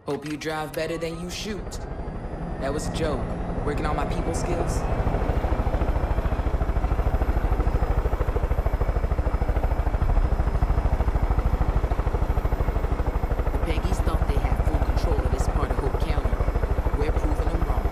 Hope you drive better than you shoot. That was a joke. Working on my people skills. The Peggies thought they had full control of this part of Hope County. We're proving them wrong.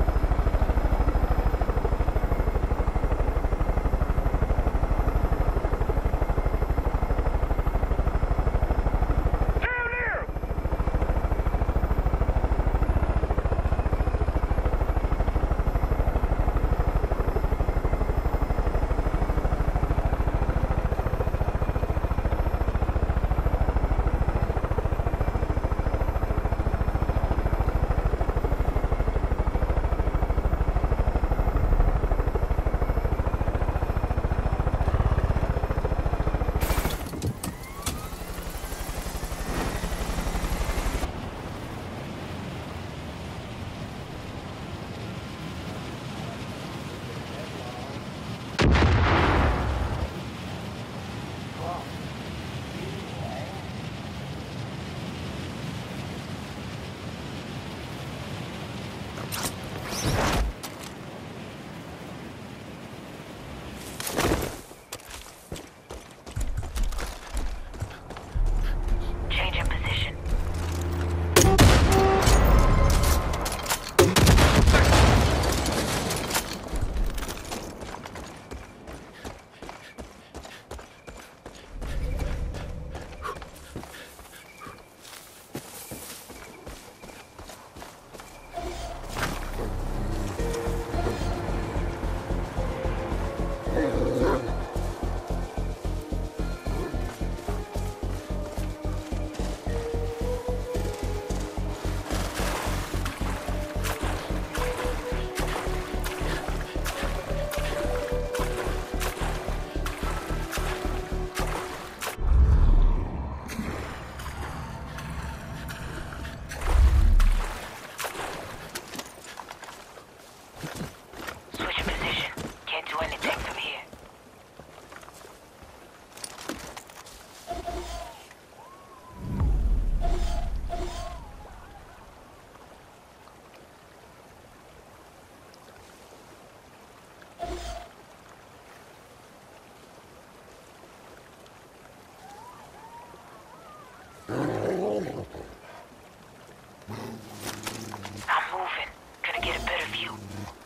I'm moving. Gonna get a better view.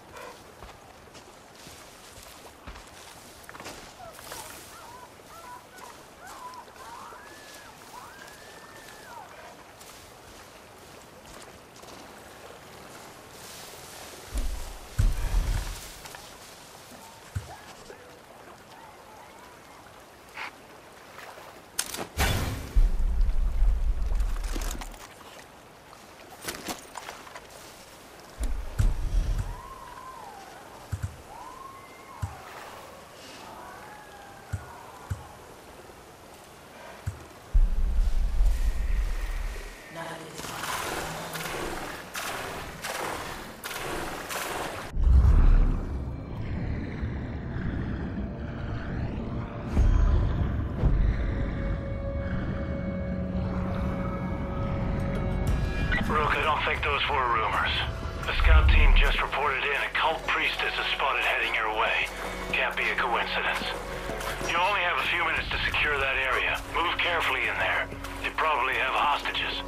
Rook, I don't think those were rumors. The scout team just reported in a cult priestess is spotted heading your way. Can't be a coincidence. You only have a few minutes to secure that area. Move carefully in there. They probably have hostages.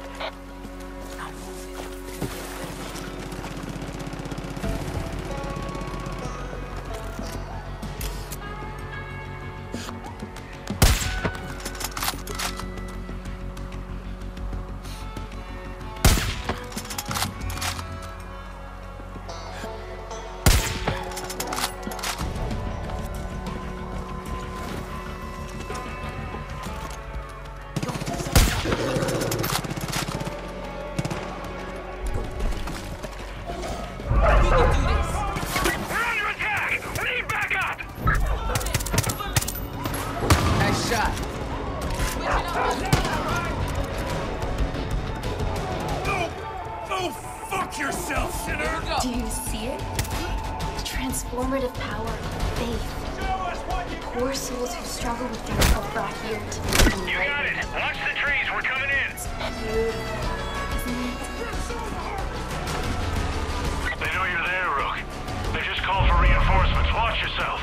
Do you see it? The transformative power of faith. Poor souls who struggle with their hope brought here to be enlightened. You got it! Watch the trees, we're coming in! Beautiful, isn't it? They know you're there, Rook. They just called for reinforcements. Watch yourself.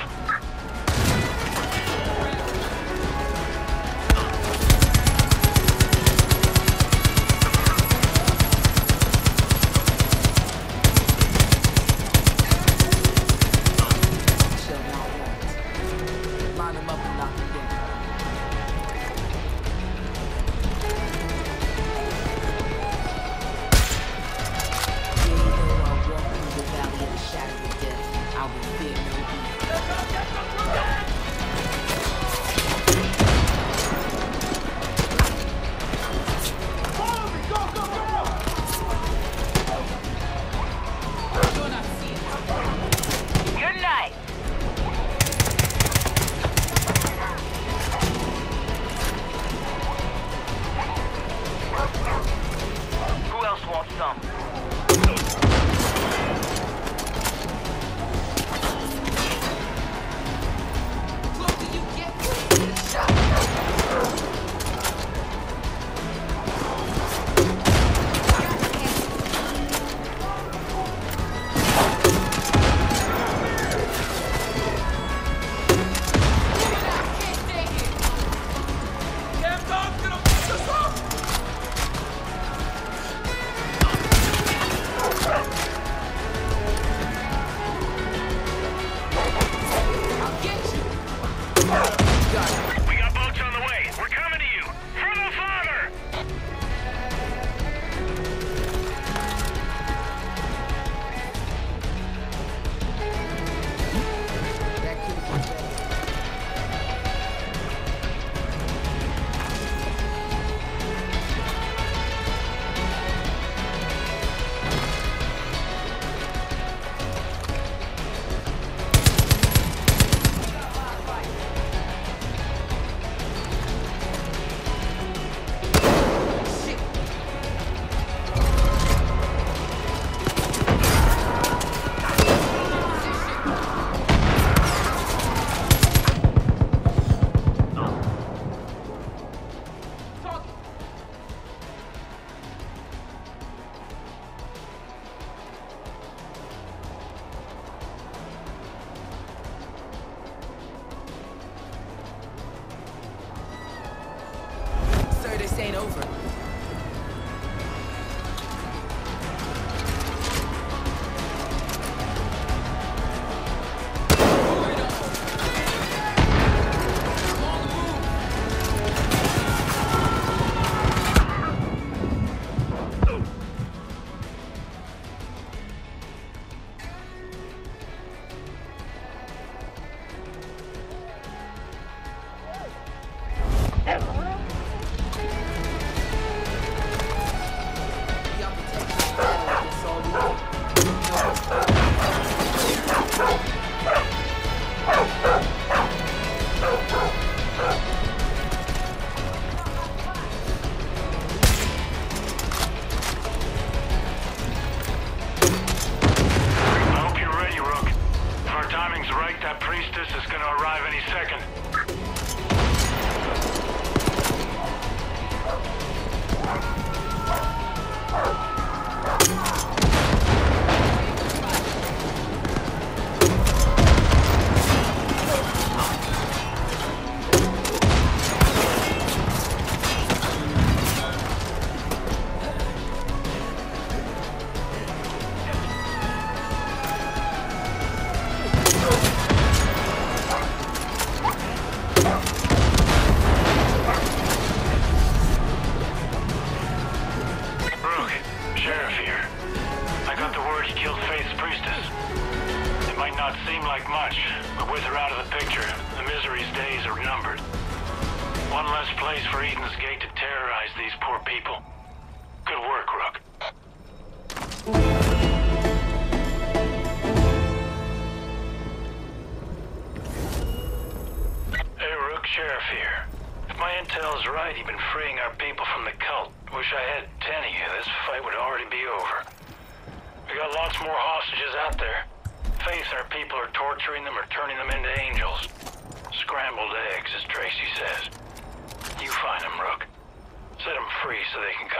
Shall not want. Line them up and knock them down. Yea, though I walk through the valley of the shadow of death, I will fear no evil. Good night. Who else wants some? Closer you get, shot. We got boats on the way. We're coming to you. From the father! That could have been better. Sir, this ain't over. Y'all protect this battle against all I hope you're ready, Rook. If our timing's right, that priestess is gonna arrive any second. Rook, Sheriff here. I got the word he killed Faith's priestess. It might not seem like much, but with her out of the picture, the Misery's days are numbered. One less place for Eden's Gate to terrorize these poor people. Good work, Rook. Hey, Rook, Sheriff here. If my intel's right, you've been freeing our people from the cult. Wish I had 10 of you. This fight would already be over. We got lots more hostages out there. Faith and her people are torturing them or turning them into angels. Scrambled eggs, as Tracy says. You find them, Rook. Set them free so they can